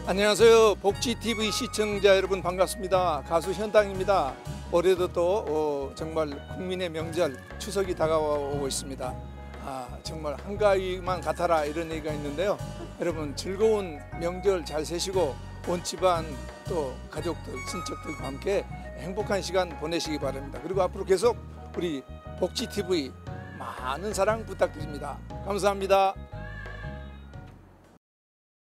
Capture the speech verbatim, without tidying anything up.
안녕하세요. 복지티비 시청자 여러분 반갑습니다. 가수 현당입니다. 올해도 또 어, 정말 국민의 명절 추석이 다가오고 있습니다. 아, 정말 한가위만 같아라 이런 얘기가 있는데요. 여러분 즐거운 명절 잘 세시고 온 집안 또 가족들 친척들과 함께 행복한 시간 보내시기 바랍니다. 그리고 앞으로 계속 우리 복지티비 많은 사랑 부탁드립니다. 감사합니다.